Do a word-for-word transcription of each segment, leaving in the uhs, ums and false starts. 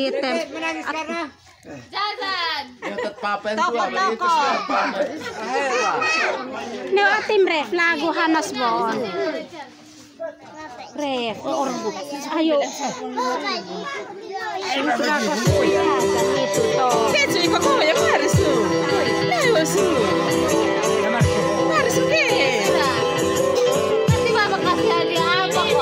item. Jajan. Neo atim ref lagu Hanas Bon. Ref orbu. Ayo. Ayo berapa ya itu toh. Kecu iko kau yang harus tu. Harus tu. Harus tu. Nanti bapak kasih hadiah apa kok?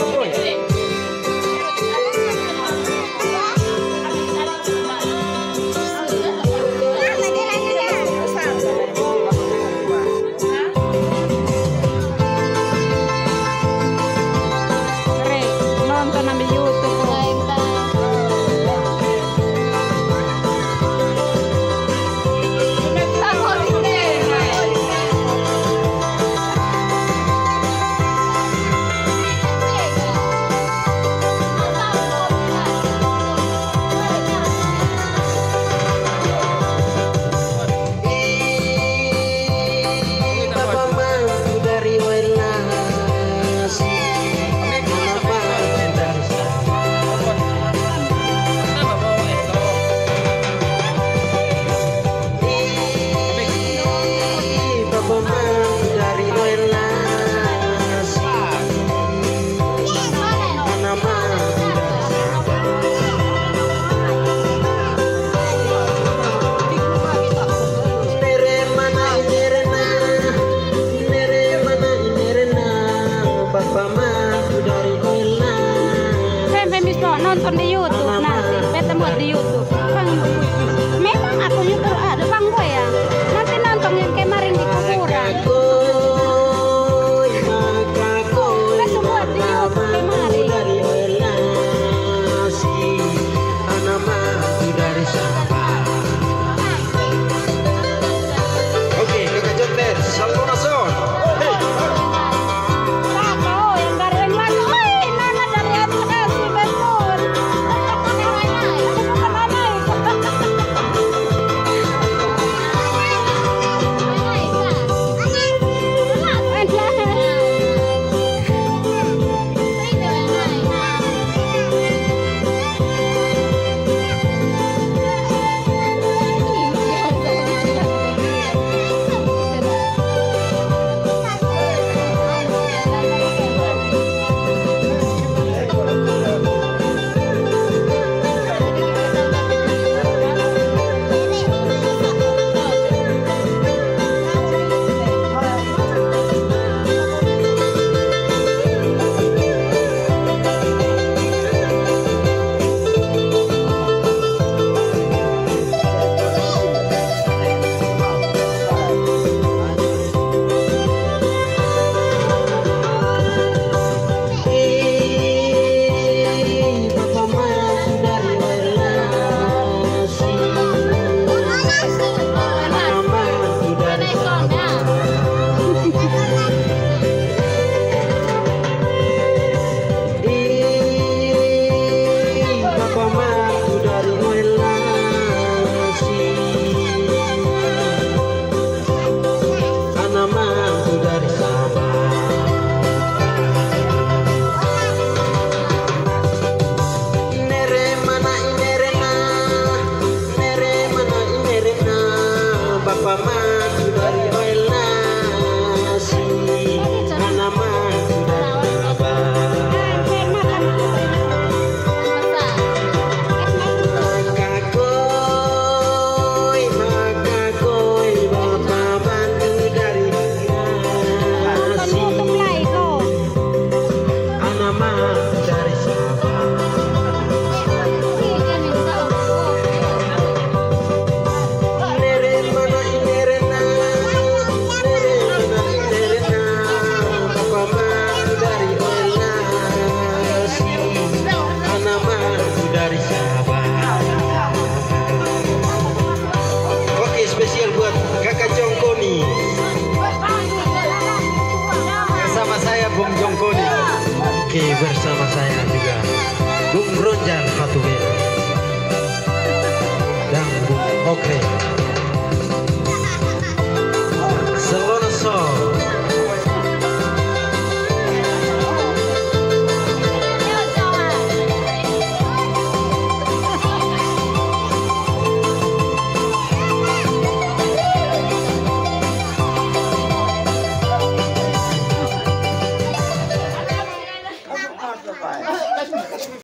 Nonton di YouTube nanti, beta buat di YouTube. Bang, memang aku YouTube ada bang gue ya. Nanti nonton yang kemarin di kuburan. Beta buat di YouTube kemarin. Oke, kita conter, salvo son. Oke, bersama saya juga Bung Ronjan Fatubel dan Bung Okre.